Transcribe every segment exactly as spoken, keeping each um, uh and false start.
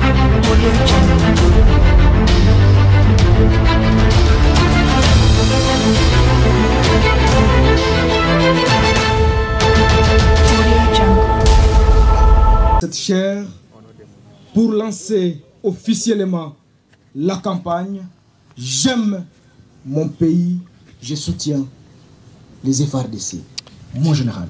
Cette chaire pour lancer officiellement la campagne « J'aime mon pays, je soutiens les F A R D C ». Mon général.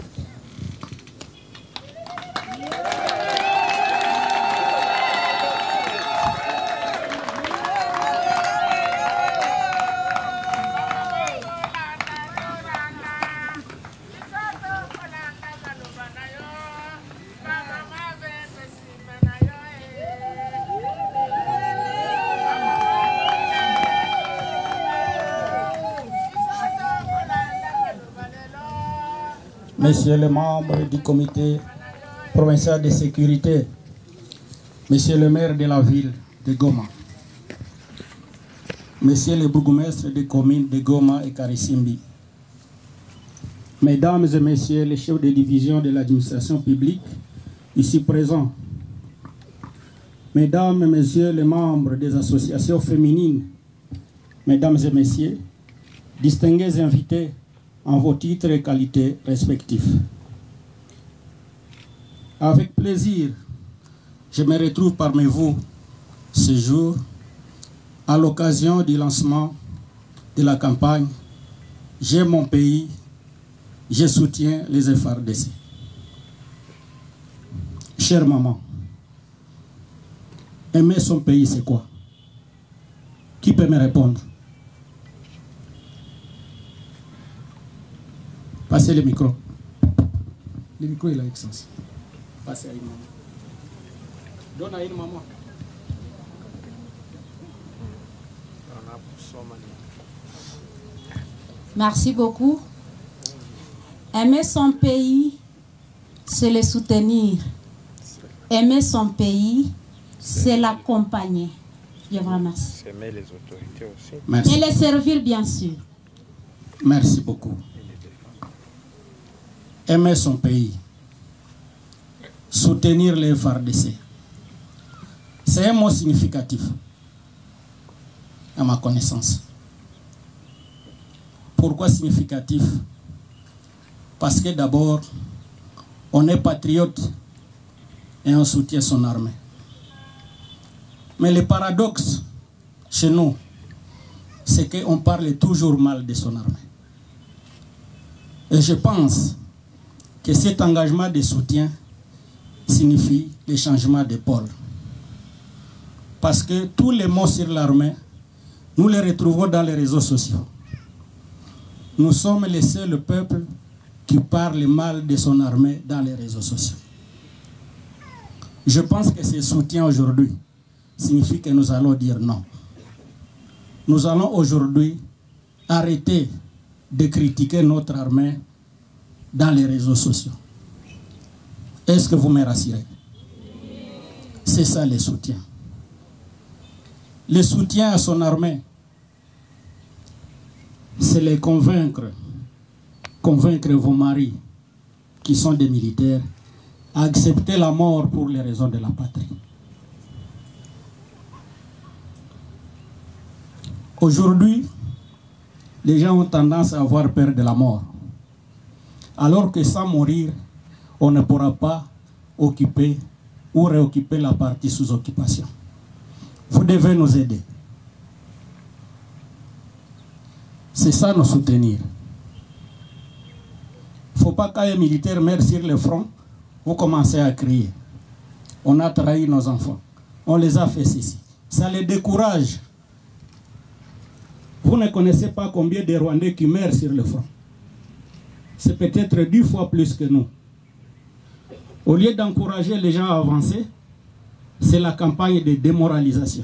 Messieurs les membres du comité provincial de sécurité, Monsieur le maire de la ville de Goma, Messieurs les bourgmestres des communes de Goma et Karisimbi, Mesdames et Messieurs les chefs de division de l'administration publique ici présents, Mesdames et Messieurs les membres des associations féminines, Mesdames et Messieurs, distingués invités en vos titres et qualités respectifs. Avec plaisir, je me retrouve parmi vous ce jour à l'occasion du lancement de la campagne « J'aime mon pays, je soutiens les F A R D C ». Chère maman, aimer son pays, c'est quoi? Qui peut me répondre? Passez le micro. Le micro est là, Excellence. Passez à une maman. Donne à une maman. Merci beaucoup. Aimer son pays, c'est le soutenir. Aimer son pays, c'est l'accompagner. Je vous remercie. Aimer les autorités aussi. Merci. Et les servir, bien sûr. Merci beaucoup. Aimer son pays, soutenir les F A R D C, c'est un mot significatif à ma connaissance. Pourquoi significatif? Parce que d'abord, on est patriote et on soutient son armée. Mais le paradoxe chez nous, c'est qu'on parle toujours mal de son armée. Et je pense que cet engagement de soutien signifie le changement de pôle. Parce que tous les mots sur l'armée, nous les retrouvons dans les réseaux sociaux. Nous sommes les seuls peuples qui parlent mal de son armée dans les réseaux sociaux. Je pense que ce soutien aujourd'hui signifie que nous allons dire non. Nous allons aujourd'hui arrêter de critiquer notre armée dans les réseaux sociaux. Est-ce que vous me rassurez? C'est ça le soutien. Le soutien à son armée, c'est les convaincre, convaincre vos maris qui sont des militaires à accepter la mort pour les raisons de la patrie. Aujourd'hui, les gens ont tendance à avoir peur de la mort. Alors que sans mourir, on ne pourra pas occuper ou réoccuper la partie sous occupation. Vous devez nous aider. C'est ça nous soutenir. Il ne faut pas qu'un militaire meure sur le front, vous commencez à crier. On a trahi nos enfants. On les a fait ceci. Ça les décourage. Vous ne connaissez pas combien de Rwandais qui meurent sur le front. C'est peut-être dix fois plus que nous. Au lieu d'encourager les gens à avancer, c'est la campagne de démoralisation.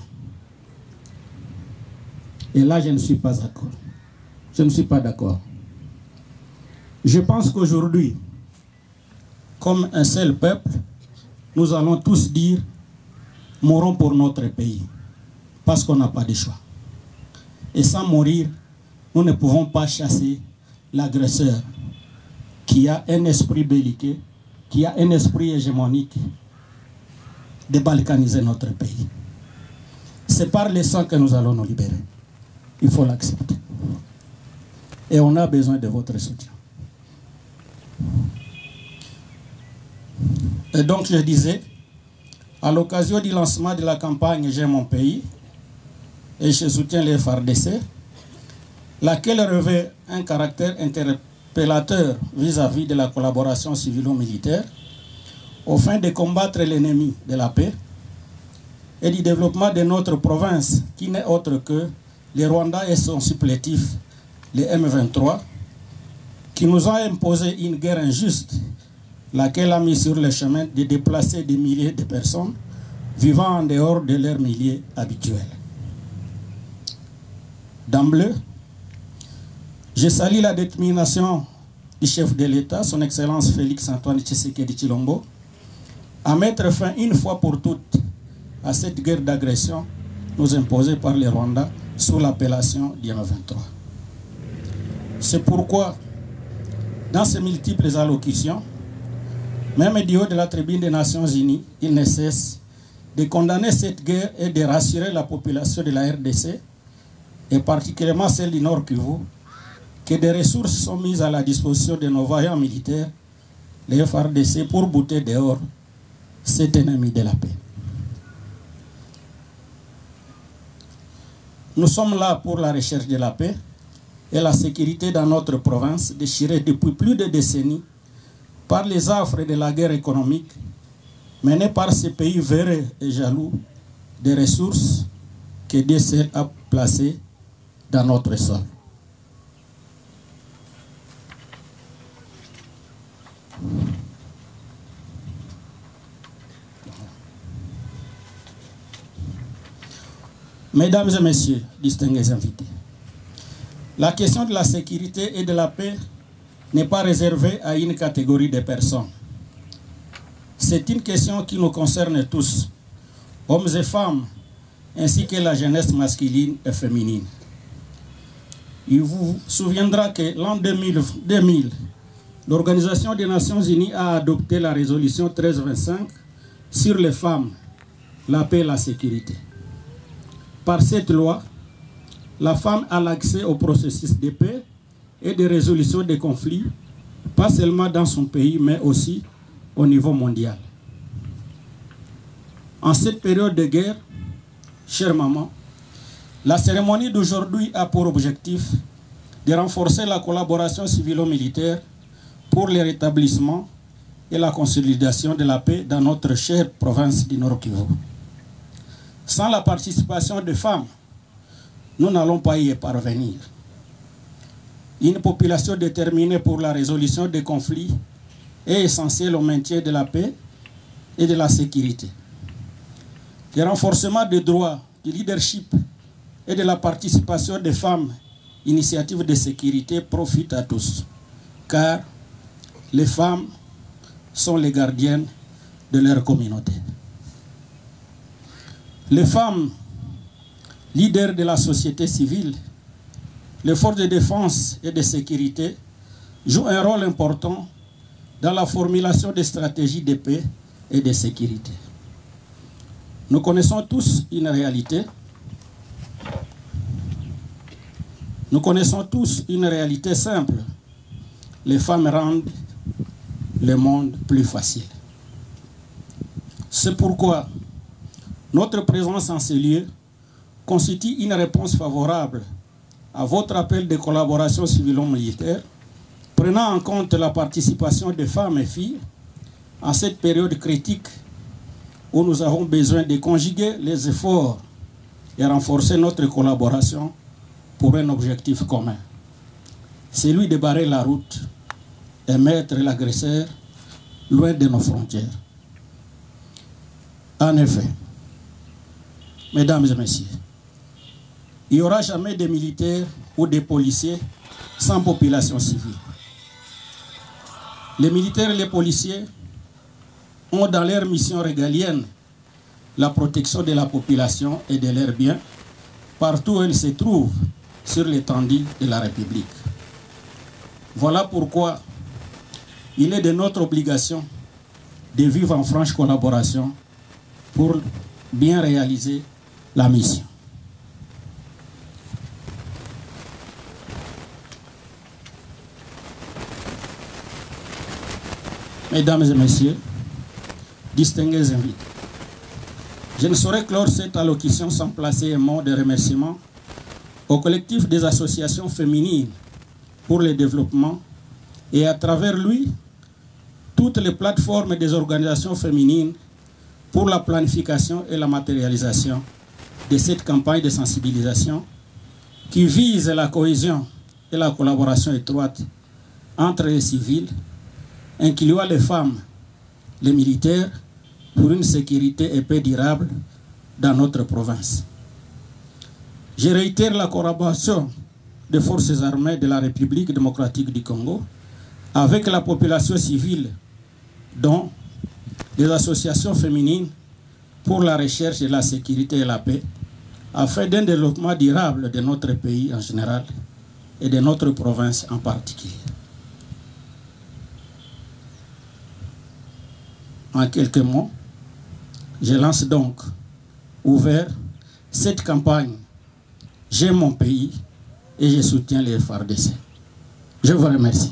Et là, je ne suis pas d'accord. Je ne suis pas d'accord. Je pense qu'aujourd'hui, comme un seul peuple, nous allons tous dire « mourons pour notre pays » parce qu'on n'a pas de choix. Et sans mourir, nous ne pouvons pas chasser l'agresseur qui a un esprit belliqueux, qui a un esprit hégémonique, de balkaniser notre pays. C'est par le sang que nous allons nous libérer. Il faut l'accepter. Et on a besoin de votre soutien. Et donc je disais, à l'occasion du lancement de la campagne J'aime mon pays, et je soutiens les F A R D C, laquelle revêt un caractère interpellateur vis-à-vis de la collaboration civilo-militaire, au fin de combattre l'ennemi de la paix et du développement de notre province, qui n'est autre que le Rwanda et son supplétif, le M vingt-trois, qui nous a imposé une guerre injuste, laquelle a mis sur le chemin de déplacer des milliers de personnes vivant en dehors de leur milieu habituel. D'emblée, je salue la détermination du chef de l'État, son Excellence Félix Antoine Tshisekedi Tshilombo, à mettre fin une fois pour toutes à cette guerre d'agression nous imposée par les Rwandais sous l'appellation du M vingt-trois. C'est pourquoi, dans ces multiples allocutions, même du haut de la tribune des Nations Unies, il ne cesse de condamner cette guerre et de rassurer la population de la R D C, et particulièrement celle du Nord Kivu, que des ressources sont mises à la disposition de nos vaillants militaires, les F A R D C, pour bouter dehors cet ennemi de la paix. Nous sommes là pour la recherche de la paix et la sécurité dans notre province, déchirée depuis plus de décennies par les affres de la guerre économique menée par ces pays véreux et jaloux des ressources que Dieu seul a placées dans notre sol. Mesdames et messieurs, distingués invités, la question de la sécurité et de la paix n'est pas réservée à une catégorie de personnes. C'est une question qui nous concerne tous, hommes et femmes, ainsi que la jeunesse masculine et féminine. Il vous souviendra que l'an deux mille, l'Organisation des Nations Unies a adopté la résolution treize vingt-cinq sur les femmes, la paix et la sécurité. Par cette loi, la femme a l'accès au processus de paix et de résolution des conflits, pas seulement dans son pays, mais aussi au niveau mondial. En cette période de guerre, chère maman, la cérémonie d'aujourd'hui a pour objectif de renforcer la collaboration civilo-militaire pour le rétablissement et la consolidation de la paix dans notre chère province du Nord Kivu. Sans la participation des femmes, nous n'allons pas y parvenir. Une population déterminée pour la résolution des conflits est essentielle au maintien de la paix et de la sécurité. Le renforcement des droits, du leadership et de la participation des femmes, initiatives de sécurité, profite à tous, car les femmes sont les gardiennes de leur communauté. Les femmes, leaders de la société civile, les forces de défense et de sécurité jouent un rôle important dans la formulation des stratégies de paix et de sécurité. Nous connaissons tous une réalité. Nous connaissons tous une réalité simple. Les femmes rendent le monde plus facile. C'est pourquoi notre présence en ces lieux constitue une réponse favorable à votre appel de collaboration civilo-militaire, prenant en compte la participation des femmes et filles en cette période critique où nous avons besoin de conjuguer les efforts et renforcer notre collaboration pour un objectif commun. Celui de barrer la route et mettre l'agresseur loin de nos frontières. En effet, mesdames et messieurs, il n'y aura jamais de militaires ou de policiers sans population civile. Les militaires et les policiers ont dans leur mission régalienne la protection de la population et de leurs biens partout où ils se trouvent sur l'étendue de la République. Voilà pourquoi il est de notre obligation de vivre en franche collaboration pour bien réaliser la mission. Mesdames et messieurs, distingués invités, je ne saurais clore cette allocution sans placer un mot de remerciement au collectif des associations féminines pour le développement et à travers lui, toutes les plateformes des organisations féminines pour la planification et la matérialisation de cette campagne de sensibilisation qui vise la cohésion et la collaboration étroite entre les civils, incluant les femmes, les militaires, pour une sécurité et paix durable dans notre province. Je réitère la collaboration des forces armées de la République démocratique du Congo avec la population civile, dont des associations féminines pour la recherche de la sécurité et la paix, afin d'un développement durable de notre pays en général et de notre province en particulier. En quelques mots, je lance donc ouvert cette campagne « J'aime mon pays » et je soutiens les F A R D C. Je vous remercie.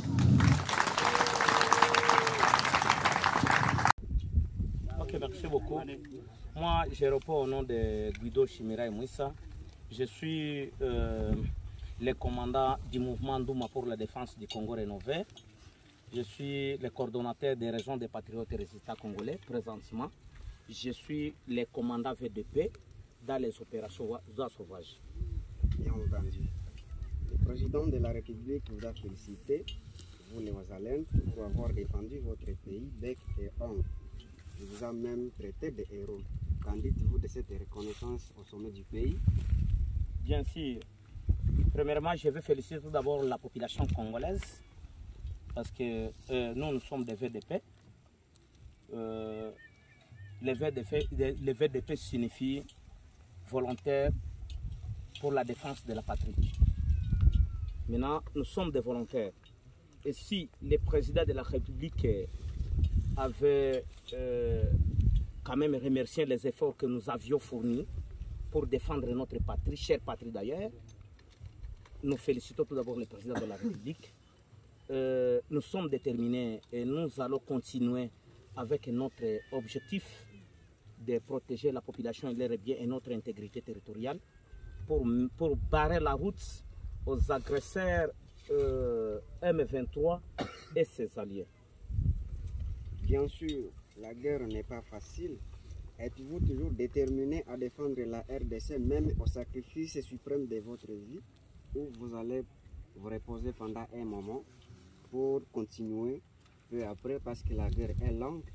Ok, merci beaucoup. Moi, je réponds au nom de Guido Chimira Mouissa. Je suis euh, le commandant du mouvement Douma pour la défense du Congo rénové. Je suis le coordonnateur des régions des patriotes et résistants congolais présentement. Je suis le commandant V D P dans les opérations Oies Sauvages. Bien entendu. Le président de la République vous a félicité, vous les Ouazalènes, pour avoir défendu votre pays bec et ongle. Il vous a même traité de héros. Qu'en dites-vous de cette reconnaissance au sommet du pays? Bien sûr. Premièrement, je veux féliciter tout d'abord la population congolaise parce que euh, nous, nous sommes des V D P. Euh, les V D P, les V D P signifient volontaire pour la défense de la patrie. Maintenant, nous sommes des volontaires. Et si le président de la République avait euh, quand même remercié les efforts que nous avions fournis pour défendre notre patrie, chère patrie d'ailleurs, nous félicitons tout d'abord le président de la République. Euh, nous sommes déterminés et nous allons continuer avec notre objectif de protéger la population et leurs biens et notre intégrité territoriale pour, pour barrer la route aux agresseurs euh, M vingt-trois et ses alliés. Bien sûr, la guerre n'est pas facile. Êtes-vous toujours déterminé à défendre la R D C même au sacrifice suprême de votre vie, ou vous allez vous reposer pendant un moment pour continuer peu après parce que la guerre est longue?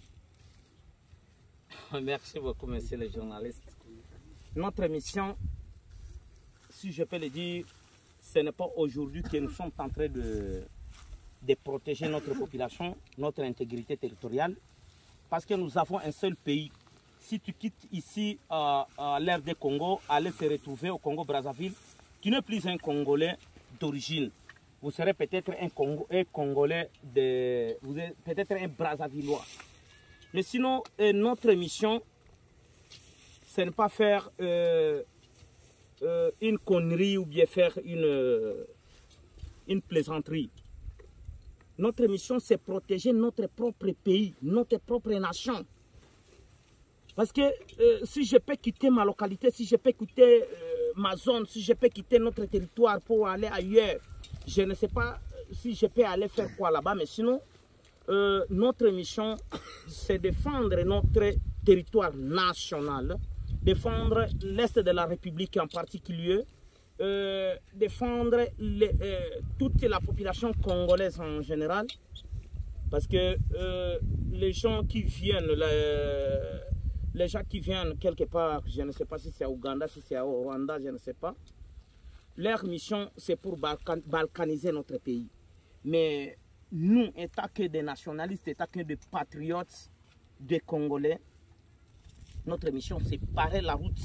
Merci beaucoup, monsieur le journaliste. Notre mission, si je peux le dire, ce n'est pas aujourd'hui que nous sommes en train de, de protéger notre population, notre intégrité territoriale, parce que nous avons un seul pays. Si tu quittes ici euh, à l'ère des Congo, aller se retrouver au Congo-Brazzaville, tu n'es plus un Congolais d'origine. Vous serez peut-être un, Congo, un Congolais, de, vous êtes peut-être un Brazzavillois. Mais sinon, euh, notre mission, ce n'est pas faire euh, euh, une connerie ou bien faire une, euh, une plaisanterie. Notre mission, c'est protéger notre propre pays, notre propre nation. Parce que euh, si je peux quitter ma localité, si je peux quitter euh, ma zone, si je peux quitter notre territoire pour aller ailleurs, je ne sais pas si je peux aller faire quoi là-bas, mais sinon, euh, notre mission, c'est défendre notre territoire national, défendre l'Est de la République en particulier, euh, défendre les, euh, toute la population congolaise en général, parce que euh, les gens qui viennent, les, les gens qui viennent quelque part, je ne sais pas si c'est à Ouganda, si c'est au Rwanda, je ne sais pas, leur mission c'est pour balkan, balkaniser notre pays. Mais nous, étant que des nationalistes, étant que des patriotes, des Congolais, notre mission c'est parer la route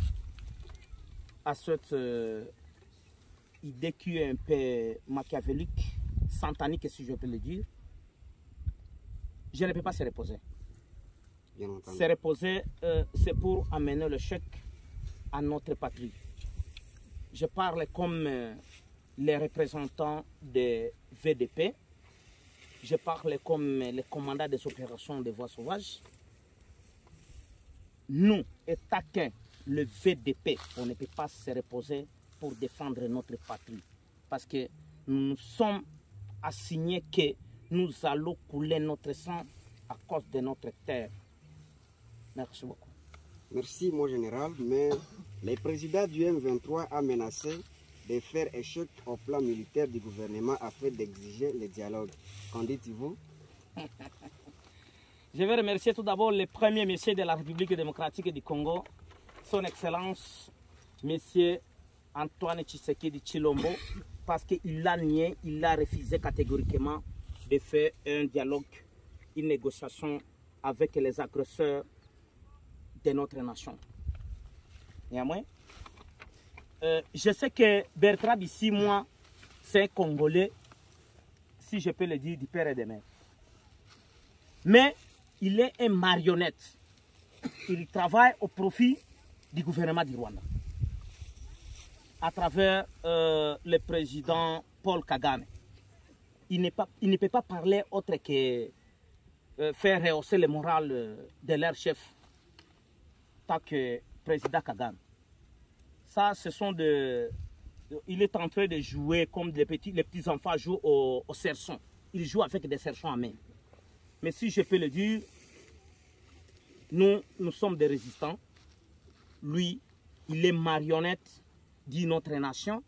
à cette euh, idée qui est un peu machiavélique, satanique si je peux le dire. Je ne peux pas se reposer. Bien entendu. Se reposer, euh, c'est pour amener le chèque à notre patrie. Je parle comme euh, les représentants des V D P. Je parle comme les commandants des opérations de voies sauvages. Nous, attaquons le V D P. On ne peut pas se reposer pour défendre notre patrie. Parce que nous nous sommes assignés que nous allons couler notre sang à cause de notre terre. Merci beaucoup. Merci, mon général, mais le président du M vingt-trois a menacé de faire échec au plan militaire du gouvernement afin d'exiger le dialogue. Qu'en dites-vous? Je vais remercier tout d'abord le premier monsieur de la République démocratique du Congo, son Excellence, monsieur Antoine Tshisekedi Tshilombo, parce qu'il a nié, il a refusé catégoriquement de faire un dialogue, une négociation avec les agresseurs de notre nation. Néanmoins, euh, je sais que Bertrand ici, moi, c'est un Congolais, si je peux le dire, du père et de mère. Mais il est un marionnette. Il travaille au profit du gouvernement du Rwanda. À travers euh, le président Paul Kagame. Il, n'est pas, il ne peut pas parler autre que euh, faire rehausser le moral euh, de leur chef, tant que président Kagame. Ça, ce sont de... Il est en train de jouer comme les petits, les petits enfants jouent au, au cerceau. Il joue avec des cerceaux en main. Mais si je peux le dire, nous, nous sommes des résistants. Lui, il est marionnette de notre nation.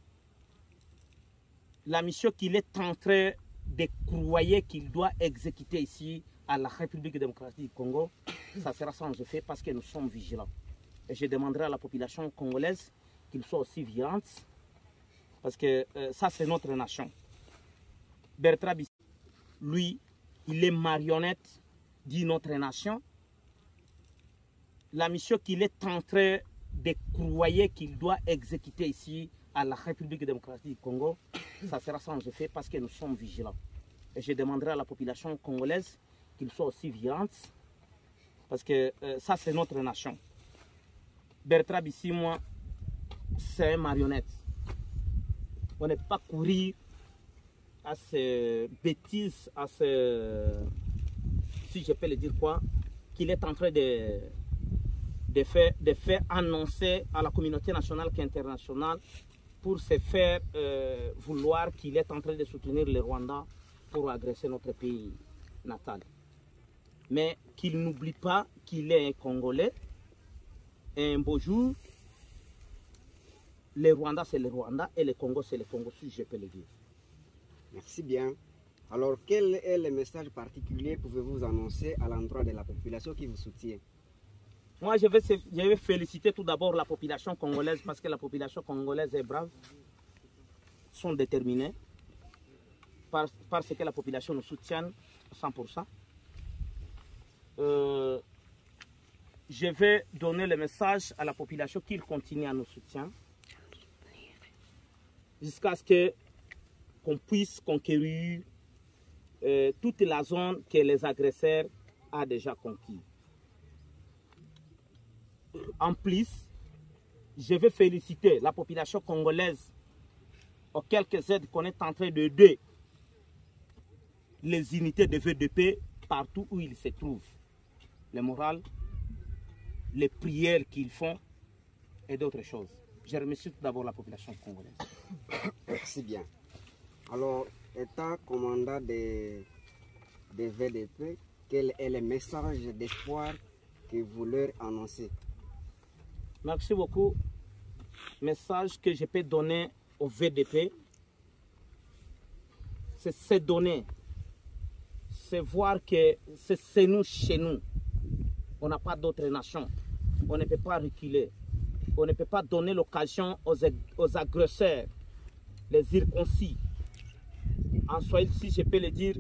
La mission qu'il est en train de croire qu'il doit exécuter ici à la République démocratique du Congo, ça sera sans effet parce que nous sommes vigilants. Et je demanderai à la population congolaise qu'ils soient aussi vigilants parce que euh, ça c'est notre nation. Bertrand Bissau, lui, il est marionnette de notre nation. La mission qu'il est en train de croire qu'il doit exécuter ici à la République démocratique du Congo, ça sera sans effet parce que nous sommes vigilants. Et je demanderai à la population congolaise qu'ils soient aussi vigilants parce que euh, ça c'est notre nation. Bertrand Bissau, moi, c'est un marionnette. On ne peut pas courir à ces bêtises, à ces, si je peux le dire quoi, qu'il est en train de, de, faire, de faire annoncer à la communauté nationale qu'internationale pour se faire euh, vouloir qu'il est en train de soutenir le Rwanda pour agresser notre pays natal. Mais qu'il n'oublie pas qu'il est un Congolais. Et un beau jour, le Rwanda c'est le Rwanda et le Congo c'est le Congo, si je peux le dire. Merci bien. Alors, quel est le message particulier pouvez-vous annoncer à l'endroit de la population qui vous soutient? Moi, je vais, je vais féliciter tout d'abord la population congolaise parce que la population congolaise est brave, sont déterminés, parce, parce que la population nous soutient à cent pour cent. Euh, je vais donner le message à la population qu'il continue à nous soutenir jusqu'à ce que qu'on puisse conquérir euh, toute la zone que les agresseurs ont déjà conquis. En plus, je veux féliciter la population congolaise aux quelques aides qu'on est en train de donner les unités de V D P partout où ils se trouvent. Le moral, les prières qu'ils font et d'autres choses. Je remercie tout d'abord la population congolaise. Merci bien. Alors, étant commandant des de V D P, quel est le message d'espoir que vous leur annoncez? Merci beaucoup. Message que je peux donner au V D P, c'est se donner, c'est voir que c'est nous chez nous. On n'a pas d'autres nations. On ne peut pas reculer. On ne peut pas donner l'occasion aux, aux agresseurs, les irconcis. En Swahili, si je peux le dire,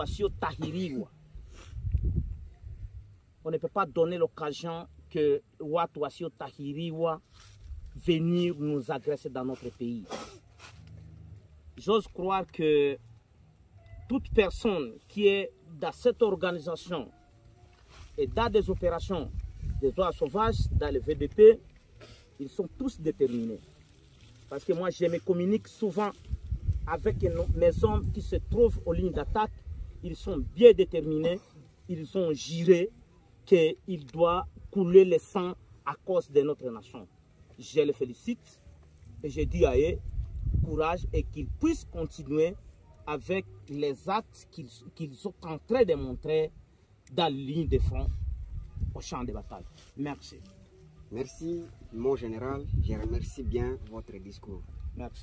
on ne peut pas donner l'occasion que Watuasio Tahiriwa venir nous agresser dans notre pays. J'ose croire que toute personne qui est dans cette organisation Et dans des opérations des oies sauvages, dans le V D P, ils sont tous déterminés. Parce que moi, je me communique souvent avec mes hommes qui se trouvent aux lignes d'attaque. Ils sont bien déterminés. Ils ont juré qu'il doit couler le sang à cause de notre nation. Je les félicite et je dis à eux courage et qu'ils puissent continuer avec les actes qu'ils qu'ils sont en train de montrer dans la ligne de front au champ de bataille. Merci. Merci, mon général. Je remercie bien votre discours. Merci.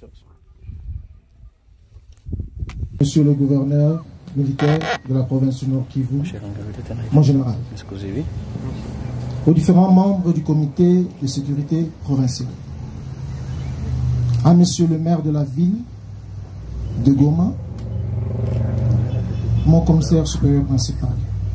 Monsieur le gouverneur militaire de la province du Nord Kivu, mon général, aux différents membres du comité de sécurité provincial, à monsieur le maire de la ville de Goma, mon commissaire supérieur principal,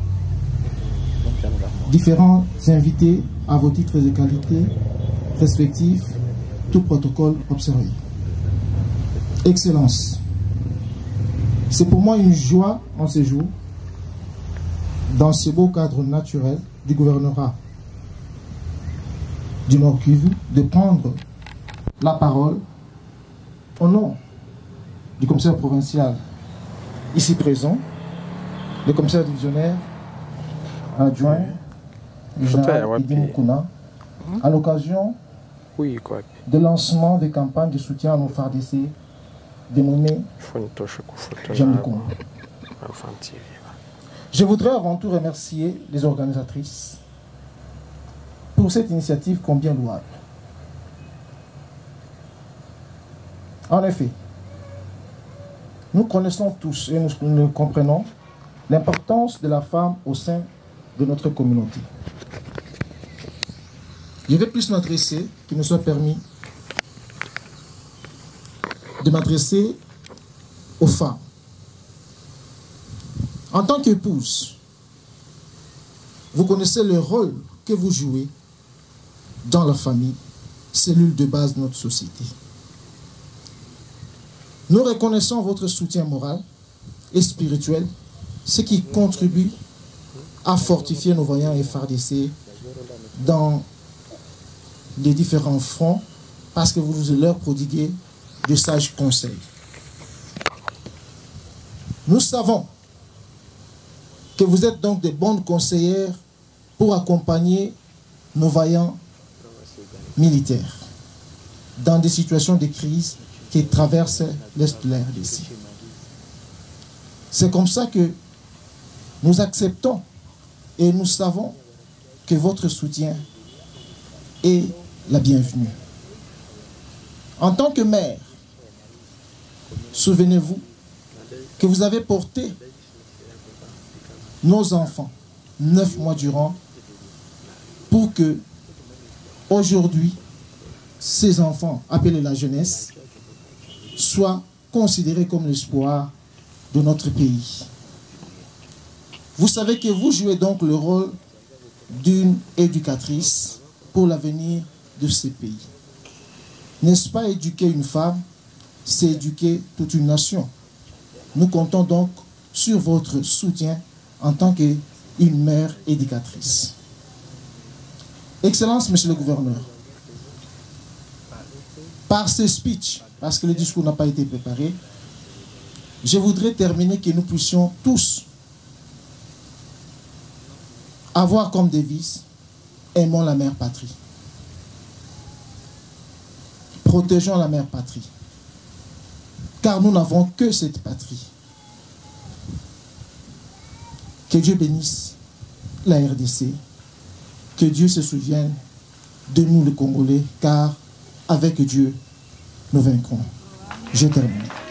différents invités à vos titres et qualités respectifs, tout protocole observé. Excellence, c'est pour moi une joie en ce jour, dans ce beau cadre naturel du gouvernorat du Nord Kivu, de prendre la parole au nom du commissaire provincial ici présent, le commissaire divisionnaire adjoint du général Idi Mukuna, à l'occasion de lancement des campagnes de soutien à nos F A R D C dénommées J'aime le Congo. Je voudrais avant tout remercier les organisatrices pour cette initiative combien louable. En effet, nous connaissons tous et nous, nous comprenons l'importance de la femme au sein de notre communauté. Je vais plus m'adresser, qu'il me soit permis, de m'adresser aux femmes. En tant qu'épouse, vous connaissez le rôle que vous jouez dans la famille, cellule de base de notre société. Nous reconnaissons votre soutien moral et spirituel, ce qui contribue à fortifier nos voyants F A R D C dans les différents fronts, parce que vous leur prodiguez de sages conseils. Nous savons que vous êtes donc de bonnes conseillères pour accompagner nos vaillants militaires dans des situations de crise qui traversent l'Est de la R D C. C'est comme ça que nous acceptons et nous savons que votre soutien est la bienvenue. En tant que mère, souvenez-vous que vous avez porté nos enfants neuf mois durant pour que aujourd'hui ces enfants appelés la jeunesse soient considérés comme l'espoir de notre pays. Vous savez que vous jouez donc le rôle d'une éducatrice pour l'avenir de ces pays. N'est-ce pas éduquer une femme, c'est éduquer toute une nation. Nous comptons donc sur votre soutien en tant qu'une mère éducatrice. Excellence, Monsieur le Gouverneur, par ce speech, parce que le discours n'a pas été préparé, je voudrais terminer que nous puissions tous avoir comme devise « Aimons la mère patrie ». Protégeons la mère patrie. Car nous n'avons que cette patrie. Que Dieu bénisse la R D C. Que Dieu se souvienne de nous les Congolais, car avec Dieu, nous vaincrons. Je termine.